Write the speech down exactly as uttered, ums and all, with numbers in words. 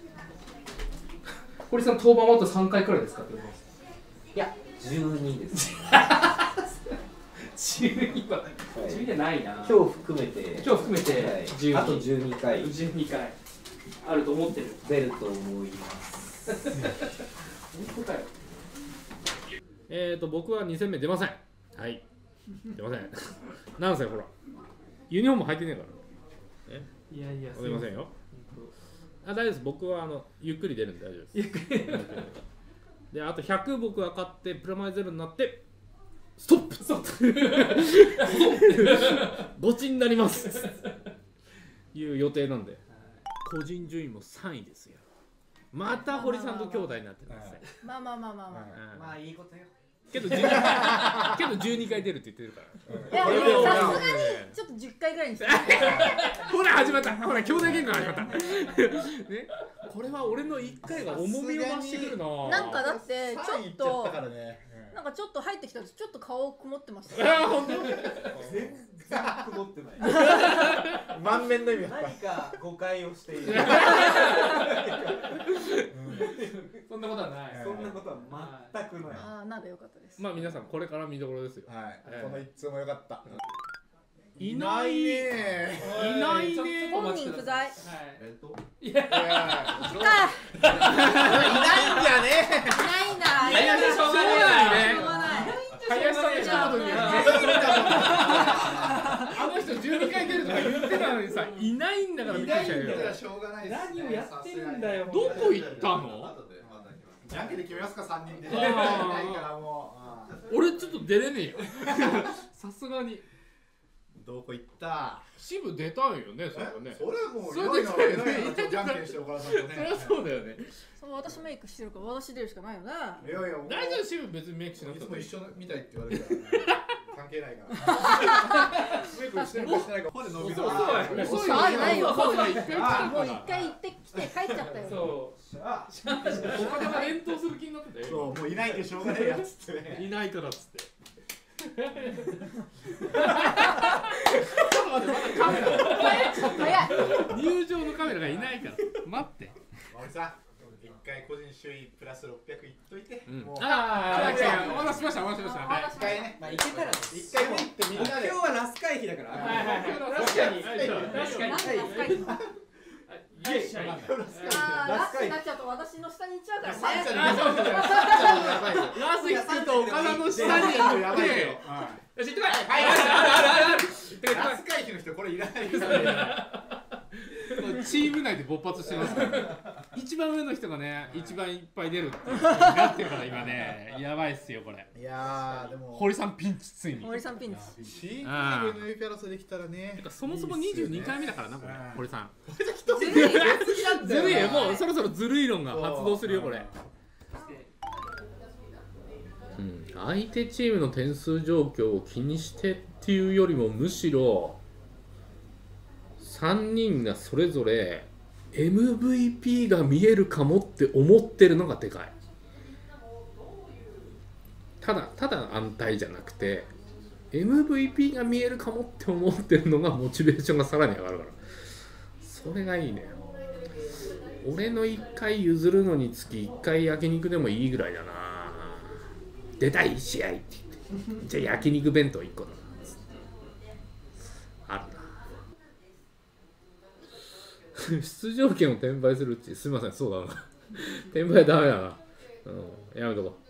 堀さん登板はあとさんかいくらいですかって言います。 いや、じゅうにです。 じゅうには、じゅうにじゃないな。 今日含めて、 今日含めて、 はい、あとじゅうにかい。 じゅうにかいあると思ってる。 出ると思います。 本当かよ。 えーと、僕はに戦目出ません。はい。出ません。なんせほら、ユニフォーム履いてねえから。えいやいや、 出ませんよ。あ、大丈夫です。僕はあのゆっくり出るんで大丈夫です。 ゆっくりで、あとひゃく僕が勝ってプラマイゼロになってストップ。ストップ。ゴチになります。いう予定なんで。個人順位もさんいですよ。また堀さんと兄弟になってますね。 まあまあまあまあまあ。 まあいいことよ。 けどじゅうにけどじゅうにかい出るって言ってるから。 いや、さすがにちょっとじゅっかいぐらいにして。 ほら始まった。ほら兄弟喧嘩始まった。ね、これは俺のいっかいが重みを増してくるな。 なんかだってちょっとなんかちょっと入ってきたとちょっと顔曇ってました。 ああ本当。 全然曇ってない。 満面の意味。 何か誤解をしている。 そんなことはない。 そんなことは全くない。 ああ、なんでよかったです。 まあ皆さんこれから見どころですよ。 はい。この一通も良かった。 いないね。いないね。 本人不在。 えっと。 いや。 いた。いないんじゃね。 ないんだ。 いやいやしょうがないね。 しょうがない。 林さんの一言にはあの人じゅうにかい出るとか言ってたのにさ、いないんだからびっくりしたよ。 しょうがない。 何をやってるんだよ。 どこ行ったの？ じゃんけんで決めますかさんにんで。 ないからもう。俺ちょっと出れねえよ。さすがに。 どこ行った？ 支部出たんよね、それはね。 それはもうそれ出たよね。 じゃんけんして岡田さんとね。 そりゃそうだよね。 そう私メイクしてるから私出るしかないよね。 いやいや、 大丈夫支部別にメイクしなくてもいつも一緒みたいって言われるから関係ないから。メイクしてるかしてないか。ほで伸びる。 遅い。 遅いないよ。 遅い。一回来たから。 もう一回行ってきて帰っちゃったよ。 そう。 岡田が連投する気になってたよ。 そう、もういないでしょうがないやつって。 いないからっつって。ちょっと待って、まだカメラ。 早い。 入場のカメラがいないから。待って。 森さん、一回個人首位プラスろっぴゃくいっといて。 ああ、お待たせしました、お待たせしました。 一回ね、 まあ行けたら一回も行ってみんなで。 今日はラス会費だから。 確かに。確かに。 よっしゃ。 ああ、ラスになっちゃうと私の下に行っちゃうからね。 ラス行くと岡田の下に行って。よし、行ってこい。はい、あるあるある。 ラス会費の人これいらないですね。 チーム内で勃発してますから。一番上の人がね、一番いっぱい出るってなってるから今ね、やばいっすよこれ。 いやーでも堀さんピンチついに。 森さんピンチ。 チームレベルの エムピー 争いできたらね。 てかそもそもにじゅうにかいめだからなこれ、堀さん。 ずるい。 ずるいよ、もうそろそろずるい論が発動するよこれ。うん、相手チームの点数状況を気にしてっていうよりもむしろさんにんがそれぞれ エムブイピー が見えるかもって思ってるのがでかい。ただただ安泰じゃなくて エムブイピー が見えるかもって思ってるのがモチベーションがさらに上がるから、それがいいね。俺のいっかい譲るのにつきいっかい焼肉でもいいぐらいだな。出たい試合って言ってじゃあ焼肉弁当いっこだなあるな。出場権を転売するうち、すみません、そうだな転売ダメだな、うん、やめとこう。